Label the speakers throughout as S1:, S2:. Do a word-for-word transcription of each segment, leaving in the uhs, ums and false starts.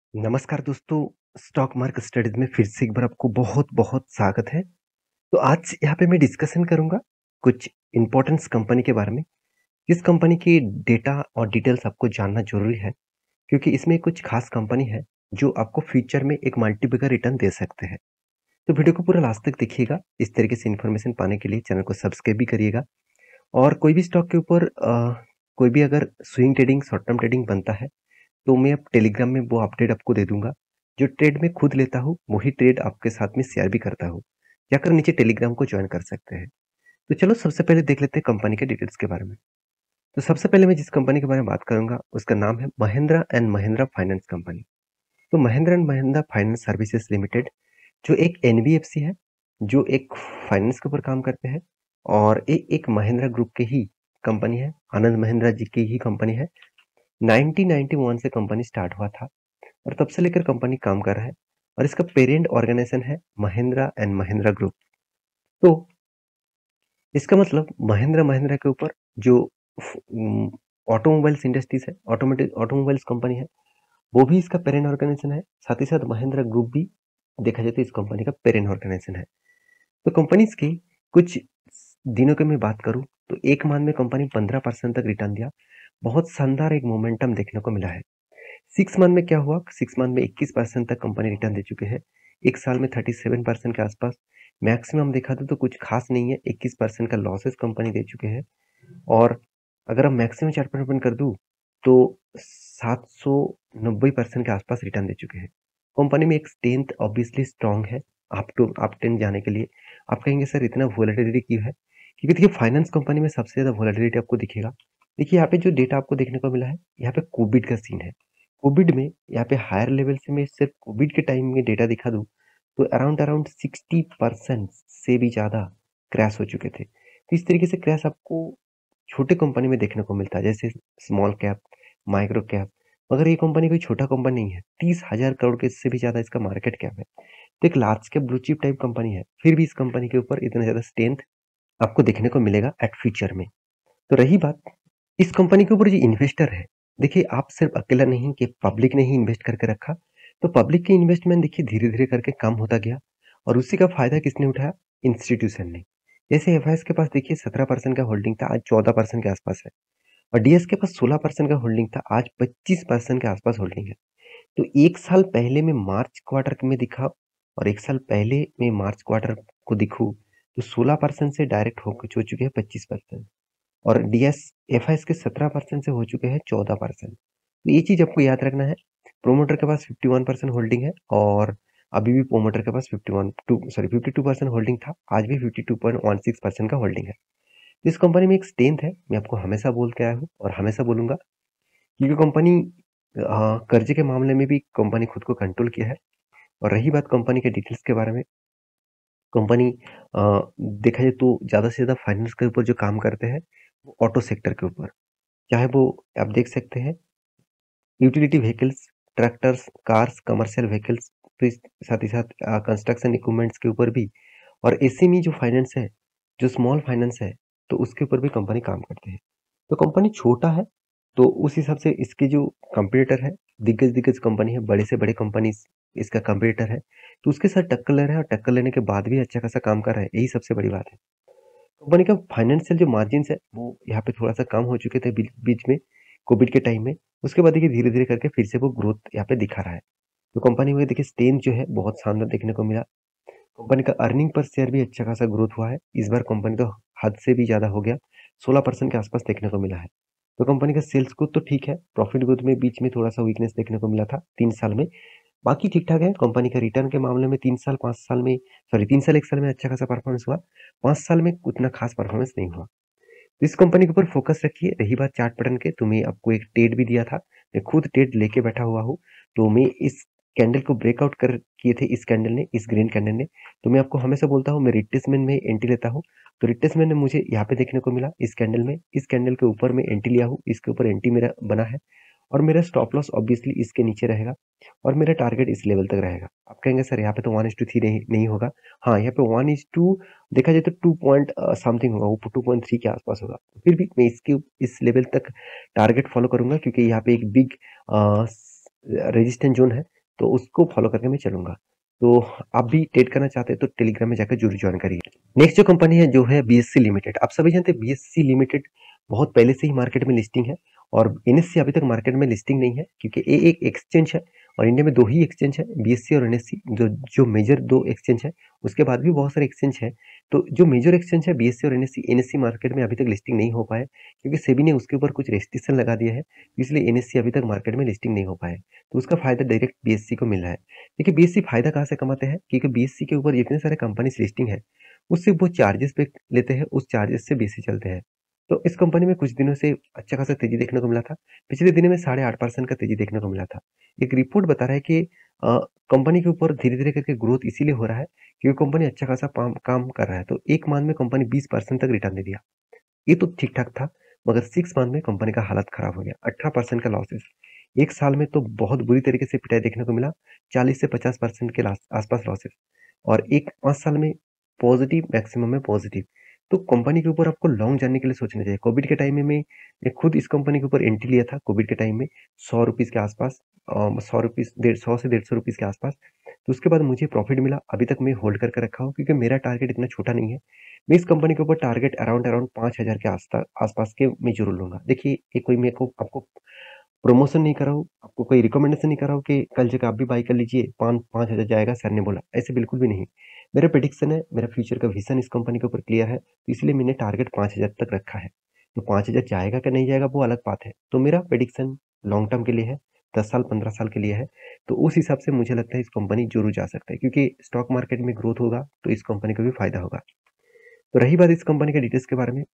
S1: नमस्कार दोस्तों, stock market studies में फिर से एक बार आपको बहुत-बहुत स्वागत है। तो आज यहाँ पे मैं डिस्कशन करूँगा कुछ इम्पोर्टेंस कंपनी के बारे में। इस कंपनी की डेटा और डिटेल्स आपको जानना ज़रूरी है, क्योंकि इसमें कुछ खास कंपनी है, जो आपको फ्यूचर में एक मल्टीपैगर रिटर्न दे सकते हैं। तो वीडियो को पूरा लास्ट तक देखिएगा। इस तरीके से इन्फॉर्मेशन पाने के लिए चैनल को सब्सक्राइब भी करिएगा और कोई भी स्टॉक के ऊपर अ, कोई भी अगर swing trading, short term trading बनता है, तो मैं अब टेलीग्राम में वो अपडेट आपको दे दूँगा। जो ट्रेड मैं खुद लेता हूँ, वही ट्रेड आपके साथ में शेयर भी करता हूँ। जाकर नीचे टेलीग्राम को जॉइन कर सकते हैं। तो चलो सबसे पहले देख लेते हैं कंपनी के डिटेल्स के बारे में। तो सबसे पहले मैं जिस कंपनी के बारे में बात करूँगा, उसका नाम है Mahindra and Mahindra finance company. तो Mahindra and Mahindra finance services limited जो एक एनबीएफसी है, जो एक फाइनेंस के ऊपर काम करते हैं और ये एक महिंद्रा ग्रुप की ही कंपनी है, आनंद महिंद्रा जी की ही कंपनी है। नाइनटीन नाइंटी वन से कंपनी स्टार्ट हुआ था और तब से लेकर कंपनी काम कर रहा है और इसका पेरेंट ऑर्गेनाइजेशन है महिंद्रा एंड महिंद्रा ग्रुप। तो इसका मतलब महिंद्रा महिंद्रा के ऊपर जो ऑटोमोबाइल्स इंडस्ट्रीज है, ऑटोमेटिक ऑटोमोबाइल्स कंपनी है, वो भी इसका पेरेंट ऑर्गेनाइजेशन है। साथ ही साथ महिंद्रा ग्रुप भी देखा जाए तो इस कंपनी का पेरेंट ऑर्गेनाइजेशन है। तो कंपनीज की कुछ दिनों की मैं बात करूं तो एक मंथ में कंपनी पंद्रह परसेंट तक रिटर्न दिया। बहुत शानदार एक मोमेंटम देखने को मिला है। सिक्स मंथ में क्या हुआ, सिक्स मंथ में इक्कीस परसेंट तक कंपनी रिटर्न दे चुके हैं। एक साल में थर्टी सेवन परसेंट के आसपास। मैक्सिमम देखा तो, तो कुछ खास नहीं है, इक्कीस परसेंट का लॉसेस कंपनी दे चुके हैं। और अगर हम मैक्सिमम चार्ट पर कर दूं तो सात सौ नब्बे परसेंट के आसपास रिटर्न दे चुके हैं। कंपनी में एक स्ट्रेंथ ऑब्वियसली स्ट्रांग है अप टू अप टेन जाने के लिए। आप कहेंगे सर इतना वोलेटिलिटी क्यों है? क्योंकि देखिए फाइनेंस कंपनी में सबसे ज़्यादा वोलेटिलिटी आपको दिखेगा। देखिए यहाँ पे जो डेटा आपको देखने को मिला है, यहाँ पे कोविड का सीन है। कोविड में यहाँ पे हायर लेवल से मैं सिर्फ कोविड के टाइम में डेटा दिखा दूं तो अराउंड अराउंड सिक्सटी परसेंट से भी ज़्यादा क्रैश हो चुके थे। तो इस तरीके से क्रैश आपको छोटे कंपनी में देखने को मिलता है, जैसे स्मॉल कैप, माइक्रो कैप। मगर ये कंपनी कोई छोटा कंपनी नहीं है, तीस हजार करोड़ के से भी ज़्यादा इसका मार्केट कैप है। तो एक large cap blue chip type company है, फिर भी इस कंपनी के ऊपर इतना ज़्यादा स्ट्रेंथ आपको देखने को मिलेगा एट फ्यूचर में। तो रही बात इस कंपनी के ऊपर जो इन्वेस्टर है, देखिए आप सिर्फ अकेला नहीं कि पब्लिक ने ही इन्वेस्ट करके रखा, तो पब्लिक की इन्वेस्टमेंट देखिए धीरे-धीरे करके कम होता गया और उसी का फायदा किसने उठाया? इंस्टीट्यूशन ने। जैसे एफआईएस के पास देखिए सत्रह परसेंट का होल्डिंग था, आज चौदह परसेंट के आसपास है और डीएस के पास सोलह परसेंट का होल्डिंग था, आज पच्चीस परसेंट के आसपास होल्डिंग है। तो एक साल पहले में मार्च क्वार्टर में दिखा और एक साल पहले में मार्च क्वार्टर को दिखूँ, तो सोलह परसेंट से डायरेक्ट हो हो चुके हैं पच्चीस परसेंट। और डीएस एफआईएस के सत्रह परसेंट से हो चुके हैं चौदह परसेंट। तो ये चीज़ आपको याद रखना है। प्रोमोटर के पास इक्यावन परसेंट होल्डिंग है और अभी भी प्रोमोटर के पास इक्यावन टू सॉरी बावन परसेंट होल्डिंग था, आज भी बावन पॉइंट एक छह परसेंट का होल्डिंग है। इस कंपनी में एक स्ट्रेंथ है, मैं आपको हमेशा बोल के आया हूँ और हमेशा बोलूँगा, क्योंकि कंपनी अ, कर्जे के मामले में भी कंपनी खुद को कंट्रोल किया है। और रही बात कंपनी के डिटेल्स के बारे में, कंपनी अ, देखा जाए तो ज़्यादा से ज़्यादा फाइनेंस के ऊपर जो काम करते हैं, वो ऑटो सेक्टर के ऊपर। चाहे वो आप देख सकते हैं utility vehicles, tractors, cars, commercial vehicles, तो इस साथ ही साथ अ, कंस्ट्रक्शन इक्विपमेंट्स के ऊपर भी और एसएमई जो फाइनेंस है, जो स्मॉल फाइनेंस है, तो उसके ऊपर भी कंपनी काम करते हैं। तो कंपनी छोटा है, तो उस हिसाब से इसके जो कंपटीटर है, दिग्गज-दिग्गज कंपनी है, बड़े से बड़े कंपनीज़ इसका कंपटीटर है, तो उसके साथ टक्कर ले रहा है और टक्कर लेने के बाद भी अच्छा खासा काम कर रहा है, यही सबसे बड़ी बात है। कंपनी का फाइनेंशियल जो मार्जिन्स है, वो यहाँ पे थोड़ा-सा कम हो चुके थे बीच बीच में, कोविड के टाइम में। उसके बाद देखिए धीरे-धीरे करके फिर से वो ग्रोथ यहाँ पे दिखा रहा है। तो कंपनी में देखिए स्ट्रेंथ जो है बहुत शानदार देखने को मिला। कंपनी का अर्निंग पर शेयर भी अच्छा खासा ग्रोथ हुआ है। इस बार कंपनी तो हद से भी ज़्यादा हो गया, सोलह परसेंट के आसपास देखने को मिला है। तो कंपनी का सेल्स ग्रोथ तो ठीक है, प्रॉफिट ग्रोथ में बीच में थोड़ा-सा वीकनेस देखने को मिला था तीन साल में। बाकी ठीक-ठाक है, कंपनी का रिटर्न के मामले में तीन साल, पाँच साल में सॉरी तीन साल, एक साल में अच्छा खासा परफॉर्मेंस हुआ। पाँच साल में उतना खास परफॉर्मेंस नहीं हुआ। तो इस कंपनी के ऊपर फोकस रखिए। रही बात चार्ट पैटर्न के, तो मैं आपको एक ट्रेड भी दिया था। मैं खुद ट्रेड लेके बैठा हुआ हूँ। तो मैं इस कैंडल को ब्रेकआउट कर किए थे इस कैंडल ने, इस ग्रीन कैंडल ने। तो मैं आपको हमेशा बोलता हूँ मैं रिट्रेसमेंट में एंट्री लेता हूँ। तो रिट्रेसमेंट में मुझे यहाँ पे देखने को मिला इस कैंडल में। इस कैंडल के ऊपर मैं एंट्री लिया हूँ, इसके ऊपर एंट्री मेरा बना है और मेरा स्टॉप लॉस ऑब्वियसली इसके नीचे रहेगा और मेरा टारगेट इस लेवल तक रहेगा। आप कहेंगे सर यहाँ पे तो वन इज़ टू थ्री नहीं नहीं होगा। हाँ, यहाँ पे वन इज़ टू देखा जाए तो टू पॉइंट अ, समथिंग होगा, वो टू पॉइंट थ्री के आसपास होगा। फिर भी मैं इसके इस लेवल तक टारगेट फॉलो करूँगा, क्योंकि यहाँ पे एक बिग अ, स रेजिस्टेंस ज़ोन है, तो उसको फॉलो करके मैं चलूंगा। तो आप भी ट्रेड करना चाहते हैं तो टेलीग्राम में जाकर जरूर ज्वाइन करिए। नेक्स्ट जो कंपनी है जो है बीएससी लिमिटेड। आप सभी जानते हैं बीएससी लिमिटेड बहुत पहले से ही मार्केट में लिस्टिंग है और एनएससी अभी तक मार्केट में लिस्टिंग नहीं है, क्योंकि ये एक एक्सचेंज है और इंडिया में दो ही एक्सचेंज है, बीएससी और एनएससी, जो जो मेजर दो एक्सचेंज है। उसके बाद भी बहुत सारे एक्सचेंज है, तो जो मेजर एक्सचेंज है बीएससी और एनएससी, एनएससी मार्केट में अभी तक लिस्टिंग नहीं हो पाए क्योंकि सेबी ने उसके ऊपर कुछ रेस्ट्रिक्शन लगा दिया है, इसलिए एनएससी अभी तक मार्केट में लिस्टिंग नहीं हो पाए। तो उसका फायदा डायरेक्ट बीएससी को मिल रहा है। देखिए बीएससी फायदा कहाँ से कमाते हैं, क्योंकि बीएससी के ऊपर इतने सारे कंपनीज लिस्टिंग है, उससे वो चार्जेस पे लेते हैं, उस चार्जेस से बीएससी चलते हैं। तो इस कंपनी में कुछ दिनों से अच्छा खासा तेजी देखने को मिला था। पिछले दिनों में साढ़े आठ परसेंट का तेजी देखने को मिला था। एक रिपोर्ट बता रहा है कि अ, कंपनी के ऊपर धीरे धीरे करके ग्रोथ इसीलिए हो रहा है क्योंकि कंपनी अच्छा खासा काम काम कर रहा है। तो एक मंथ में कंपनी बीस परसेंट तक रिटर्न दे दिया, ये तो ठीक ठाक था। मगर सिक्स मंथ में कंपनी का हालत खराब हो गया, अठारह परसेंट का लॉसेस। एक साल में तो बहुत बुरी तरीके से पिटाई देखने को मिला, चालीस से पचास परसेंट के लास- आसपास लॉसेस। और एक पाँच साल में पॉजिटिव, मैक्सिमम में पॉजिटिव। तो कंपनी के ऊपर आपको लॉन्ग जाने के लिए सोचना चाहिए। कोविड के टाइम में मैं मैं खुद इस कंपनी के ऊपर एंट्री लिया था कोविड के टाइम में, सौ रुपीज़ के आसपास, अ, सौ रुपीज़, डेढ़ सौ से डेढ़ सौ रुपीज़ के आसपास। तो उसके बाद मुझे प्रॉफिट मिला, अभी तक मैं होल्ड करके रखा हूँ क्योंकि मेरा टारगेट इतना छोटा नहीं है। मैं इस कंपनी के ऊपर टारगेट अराउंड अराउंड पाँच हज़ार के आसपास आसपास के मैं जरूर लूंगा। देखिए ये कोई मेरे को आपको प्रमोशन नहीं कर रहा हूँ, आपको कोई रिकमेंडेशन नहीं कर रहा हूँ कि कल जाकर आप भी बाई कर लीजिए, पाँच पाँच हज़ार जाएगा सर ने बोला, ऐसे बिल्कुल भी नहीं। मेरा प्रेडिक्शन है, मेरा फ्यूचर का विजन इस कंपनी के ऊपर क्लियर है, तो इसलिए मैंने टारगेट पाँच हज़ार तक रखा है। तो पाँच हज़ार जाएगा कि नहीं जाएगा वो अलग बात है। तो मेरा प्रेडिक्शन लॉन्ग टर्म के लिए है, दस साल पंद्रह साल के लिए है। तो उस हिसाब से मुझे लगता है इस कंपनी जरूर जा सकता है, क्योंकि स्टॉक मार्केट में ग्रोथ होगा तो इस कंपनी को भी फायदा होगा। तो रही बात इस कंपनी के डिटेल्स के बारे में,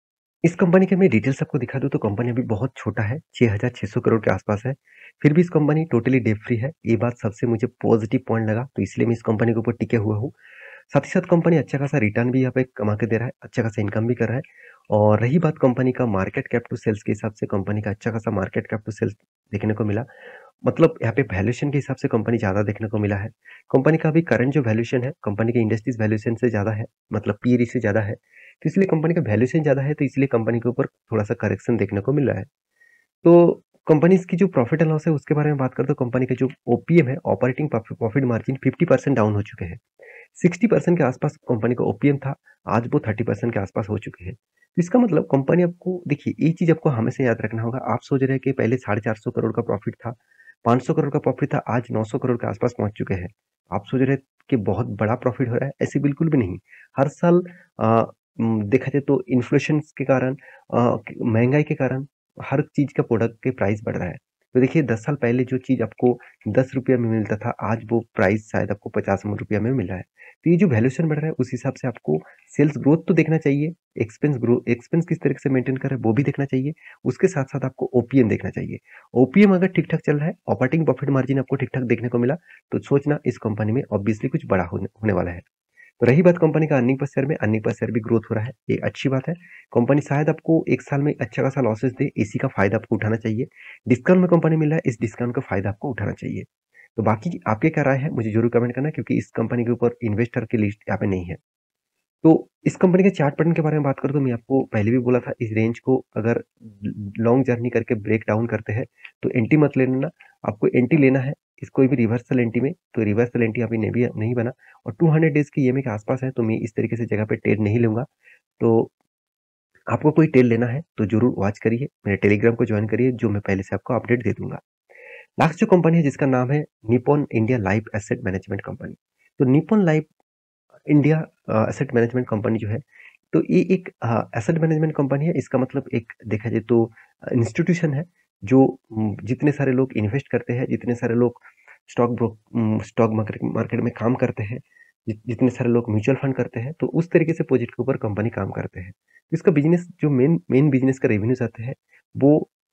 S1: इस कंपनी के मैं डिटेल्स आपको दिखा दूं तो कंपनी अभी बहुत छोटा है, छह हज़ार छह सौ करोड़ के आसपास है। फिर भी इस कंपनी टोटली डेट फ्री है, ये बात सबसे मुझे पॉजिटिव पॉइंट लगा, तो इसलिए मैं इस कंपनी के ऊपर टिके हुआ हूँ। साथ ही साथ कंपनी अच्छा खासा रिटर्न भी यहाँ पे कमा के दे रहा है, अच्छा खासा इनकम भी कर रहा है। और रही बात कंपनी का मार्केट कैप टू सेल्स के हिसाब से, कंपनी का अच्छा खासा मार्केट कैप टू सेल्स देखने को मिला। मतलब यहाँ पे वैल्यूएशन के हिसाब से कंपनी ज़्यादा देखने को मिला है। कंपनी का अभी करंट जो वैल्यूएशन है कंपनी के इंडस्ट्रीज वैल्यूएशन से ज़्यादा है, मतलब पीई से ज़्यादा है, तो इसलिए कंपनी का वैल्यूएशन ज़्यादा है, तो इसलिए कंपनी के ऊपर थोड़ा सा करेक्शन देखने को मिल रहा है। तो कंपनीज की जो प्रॉफिट एंड लॉस है उसके बारे में बात करें तो कंपनी का जो ओपीएम है, operating profit margin, fifty percent down हो चुके हैं। सिक्सटी परसेंट के आसपास कंपनी का ओपीएम था, आज वो थर्टी परसेंट के आसपास हो चुके हैं। तो इसका मतलब कंपनी आपको, देखिए एक चीज आपको हमेशा याद रखना होगा, आप सोच रहे हैं कि पहले साढ़े चार सौ करोड़ का प्रॉफिट था, पाँच सौ करोड़ का प्रॉफिट था, आज नौ सौ करोड़ के आसपास पहुंच चुके हैं। आप सोच रहे हैं कि बहुत बड़ा प्रॉफिट हो रहा है, ऐसे बिल्कुल भी नहीं। हर साल आ, देखा जाए तो इन्फ्लेशन के कारण, आ, महंगाई के कारण हर चीज का प्रोडक्ट के प्राइस बढ़ रहा है। तो देखिए दस साल पहले जो चीज आपको दस रुपया में मिलता था, आज वो प्राइस शायद आपको पचास रुपया में मिल रहा है। तो ये जो वैल्यूएशन बढ़ रहा है उस हिसाब से आपको सेल्स ग्रोथ तो देखना चाहिए, एक्सपेंस ग्रोथ, एक्सपेंस किस तरीके से मेंटेन कर रहा है वो भी देखना चाहिए। उसके साथ साथ आपको ओपीएम देखना चाहिए। ओपीएम अगर ठीक ठाक चल रहा है, ऑपरेटिंग प्रॉफिट मार्जिन आपको ठीक ठाक देखने को मिला, तो सोचना इस कंपनी में ऑब्वियसली कुछ बड़ा होने, होने वाला है। तो रही बात कंपनी का अर्निंग पर शेयर में, अर्निंग पर शेयर भी ग्रोथ हो रहा है, ये अच्छी बात है। कंपनी शायद आपको एक साल में अच्छा खासा लॉसेस दे, इसी का फायदा आपको उठाना चाहिए। डिस्काउंट में कंपनी मिल रहा है, इस डिस्काउंट का फायदा आपको उठाना चाहिए। तो बाकी आपके क्या राय है मुझे जरूर कमेंट करना, क्योंकि इस कंपनी के ऊपर इन्वेस्टर की लिस्ट यहाँ पे नहीं है। तो इस कंपनी के चार्ट पैटर्न के बारे में बात करूँ तो मैं आपको पहले भी बोला था, इस रेंज को अगर लॉन्ग जर्नी करके ब्रेक डाउन करते हैं तो एंटी मत ले लेना, आपको एंटी लेना है इस कोई भी रिवर्सल एंटी में, तो रिवर्सल एंटी अभी नहीं भी नहीं बना और टू हंड्रेड डेज की ईएमए के आसपास है, तो मैं इस तरीके से जगह पे ट्रेड नहीं लूंगा। तो आपको कोई ट्रेड लेना है तो जरूर वॉच करिए, मेरे टेलीग्राम को ज्वाइन करिए, जो मैं पहले से आपको अपडेट दे दूंगा। लास्ट जो कंपनी है जिसका नाम है Nippon India life asset management company. तो Nippon life India asset management company जो है, तो ये एक एसेट मैनेजमेंट कंपनी है। इसका मतलब एक देखा जाए तो इंस्टीट्यूशन है जो म, जितने सारे लोग इन्वेस्ट करते हैं, जितने सारे लोग स्टॉक ब्रोक स्टॉक मार्केट में काम करते हैं, जि- जितने सारे लोग म्यूचुअल फंड करते हैं, तो उस तरीके से प्रोजेक्ट के ऊपर कंपनी काम करते हैं। तो इसका बिजनेस जो मेन मेन बिजनेस का रेवेन्यूज आते हैं वो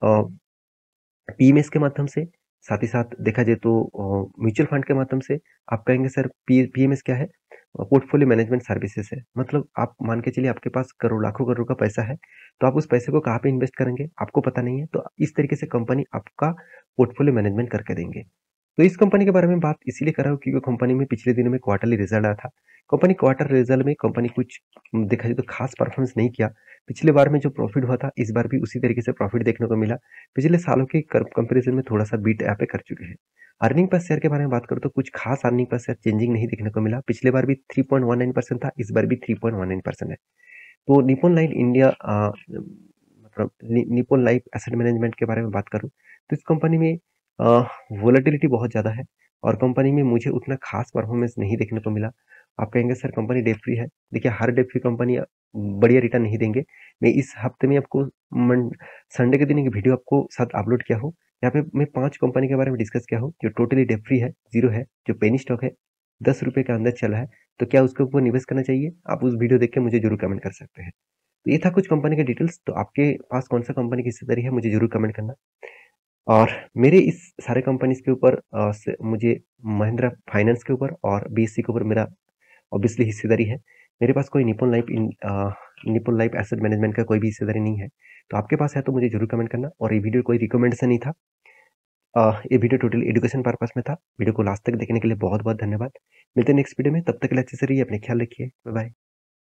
S1: पीएमएस के माध्यम से, साथ ही साथ देखा जाए तो म्यूचुअल फंड के माध्यम से। आप कहेंगे सर पी पीएमएस क्या है? पोर्टफोलियो मैनेजमेंट सर्विसेज है। मतलब आप मान के चलिए आपके पास करोड़ लाखों करोड़ का पैसा है, तो आप उस पैसे को कहाँ पे इन्वेस्ट करेंगे आपको पता नहीं है, तो इस तरीके से कंपनी आपका पोर्टफोलियो मैनेजमेंट करके देंगे। तो इस कंपनी के बारे में बात इसीलिए कर रहा हूँ क्योंकि कंपनी में पिछले दिनों में क्वार्टरली रिजल्ट आया था। कंपनी क्वार्टर रिजल्ट में कंपनी कुछ म, देखा जाए तो खास परफॉर्मेंस नहीं किया। पिछले बार में जो प्रॉफिट हुआ था इस बार भी उसी तरीके से प्रॉफिट देखने को मिला। पिछले सालों के कंपैरिजन में थोड़ा सा बीट यहाँ पे कर चुके हैं। अर्निंग पर शेयर के बारे में बात करूँ तो कुछ खास अर्निंग पर शेयर चेंजिंग नहीं देखने को मिला। पिछले बार भी three point one nine percent था, इस बार भी three point one nine percent है। तो निप्पॉन लाइफ इंडिया अ, मतलब नि निप्पॉन लाइफ एसेट मैनेजमेंट के बारे में बात करूँ, तो इस कंपनी में अ, वोलेटिलिटी बहुत ज़्यादा है और कंपनी में मुझे उतना खास परफॉर्मेंस नहीं देखने को मिला। आप कहेंगे सर कंपनी डेट फ्री है। देखिए हर डेट फ्री कंपनी बढ़िया रिटर्न नहीं देंगे। मैं इस हफ्ते में आपको मन संडे के दिन एक वीडियो आपको साथ अपलोड किया हूँ। यहाँ पे मैं पाँच कंपनी के बारे में डिस्कस किया हूँ जो टोटली डेट फ्री है, ज़ीरो है, जो पेनी स्टॉक है, ₹दस रुपए के अंदर चला है। तो क्या उसके ऊपर निवेश करना चाहिए? आप उस वीडियो देख के मुझे ज़रूर कमेंट कर सकते हैं। तो ये था कुछ कंपनी के डिटेल्स। तो आपके पास कौन-सा कंपनी की हिस्सेदारी है मुझे ज़रूर कमेंट करना। और मेरे इस सारे कंपनीज़ के ऊपर अ, से मुझे महिंद्रा फाइनेंस के ऊपर और बीएसई के ऊपर मेरा ऑब्वियसली हिस्सेदारी है। मेरे पास कोई Nippon life in uh, Nippon life asset management का कोई भी हिस्सेदारी नहीं है। तो आपके पास है तो मुझे ज़रूर कमेंट करना और ये वीडियो कोई रिकमेंडेशन नहीं था। अ, ये वीडियो टोटली एजुकेशन पर्पस में था। वीडियो को लास्ट तक देखने के लिए बहुत-बहुत धन्यवाद। मिलते हैं नेक्स्ट वीडियो में, तब तक के लिए अच्छे से रहिए, अपना ख्याल रखिए। Bye bye.